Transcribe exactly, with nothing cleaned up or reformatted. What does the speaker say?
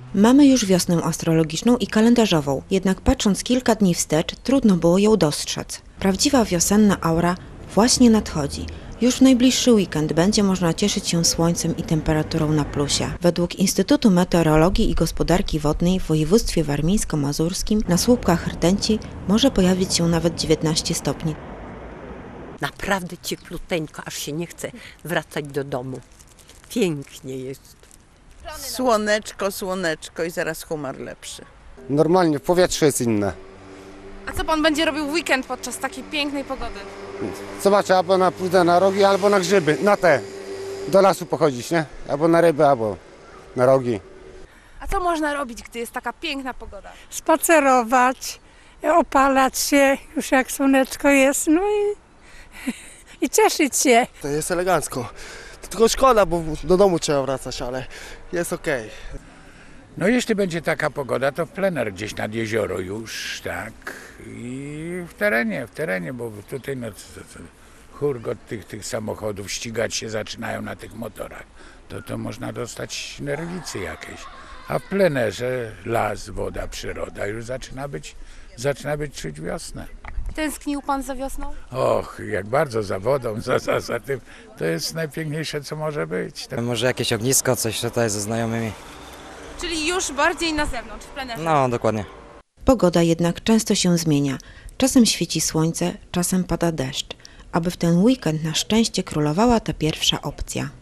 Mamy już wiosnę astrologiczną i kalendarzową, jednak patrząc kilka dni wstecz, trudno było ją dostrzec. Prawdziwa wiosenna aura właśnie nadchodzi. Już w najbliższy weekend będzie można cieszyć się słońcem i temperaturą na plusie. Według Instytutu Meteorologii i Gospodarki Wodnej w województwie warmińsko-mazurskim na słupkach rtęci może pojawić się nawet dziewiętnaście stopni. Naprawdę ciepluteńko, aż się nie chce wracać do domu. Pięknie jest. Słoneczko, słoneczko i zaraz humor lepszy. Normalnie, powietrze jest inne. A co pan będzie robił w weekend podczas takiej pięknej pogody? Zobaczę, albo na, pójdę na rogi, albo na grzyby, na te, do lasu pochodzić, nie? Albo na ryby, albo na rogi. A co można robić, gdy jest taka piękna pogoda? Spacerować, opalać się, już jak słoneczko jest, no i, i cieszyć się. To jest elegancko. To tylko szkoda, bo do domu trzeba wracać, ale jest okej. No jeśli będzie taka pogoda, to w plener gdzieś nad jezioro już, tak. I w terenie, w terenie, bo tutaj no, hurgot tych, tych samochodów, ścigać się zaczynają na tych motorach. To to można dostać nerwicy jakieś. A w plenerze las, woda, przyroda już zaczyna być, zaczyna być czuć wiosnę. Tęsknił pan za wiosną? Och, jak bardzo za wodą, za, za, za tym, to jest najpiękniejsze, co może być. Może jakieś ognisko, coś tutaj ze znajomymi. Czyli już bardziej na zewnątrz, w plenerze. No, dokładnie. Pogoda jednak często się zmienia. Czasem świeci słońce, czasem pada deszcz. Aby w ten weekend na szczęście królowała ta pierwsza opcja.